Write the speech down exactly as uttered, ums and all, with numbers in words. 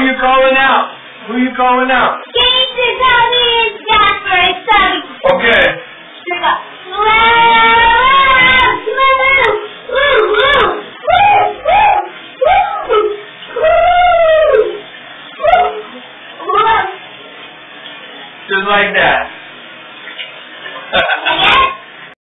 you calling out? Who you calling out? Casey, Tony, and Jasper, and Sonny. Okay. Here go. Just like that.